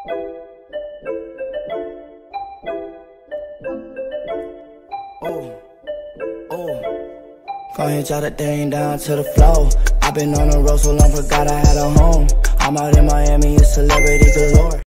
Go ahead, drop that thing down to the floor. I've been on the road so long, forgot I had a home. I'm out in Miami, a celebrity galore.